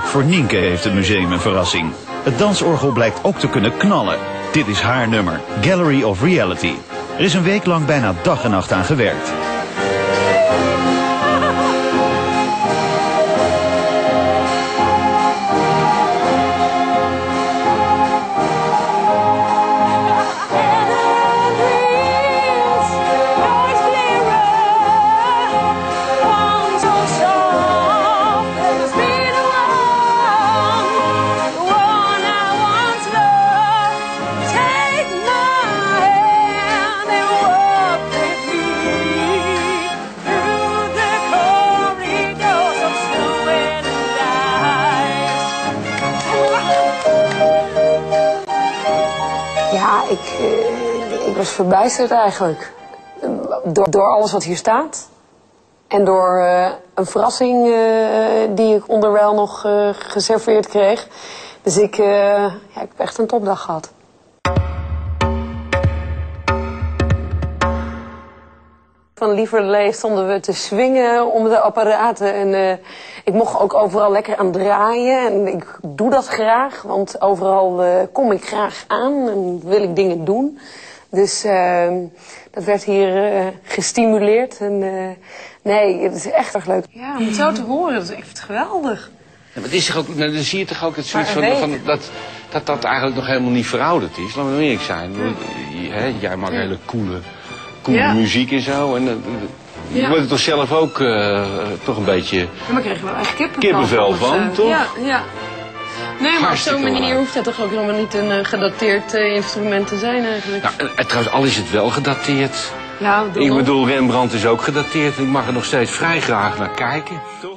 Voor Nienke heeft het museum een verrassing. Het dansorgel blijkt ook te kunnen knallen. Dit is haar nummer, Gallery of Reality. Er is een week lang bijna dag en nacht aan gewerkt. Ja, ik was verbijsterd eigenlijk. Door alles wat hier staat. En door een verrassing die ik onderwijl nog geserveerd kreeg. Dus ik heb echt een topdag gehad. Van lieverlee stonden we te swingen om de apparaten. En ik mocht ook overal lekker aan draaien. En ik doe dat graag, want overal kom ik graag aan en wil ik dingen doen. Dus dat werd hier gestimuleerd. En nee, het is echt erg leuk. Ja, om het zo te horen, dat is echt geweldig. Ja, maar het is toch ook, nou, dan zie je toch ook het zoiets van dat eigenlijk nog helemaal niet verouderd is. Laten we nou eerlijk zijn. Jij maakt hele coole muziek en zo. En je wordt er toch zelf ook toch een beetje... Ja, maar krijg je wel echt kippenvel van, toch? Ja, ja. Nee, maar op zo'n manier hoeft het toch ook helemaal niet een gedateerd instrument te zijn eigenlijk. Nou, trouwens, al is het wel gedateerd. Ja, ik bedoel, Rembrandt is ook gedateerd. Ik mag er nog steeds vrij graag naar kijken.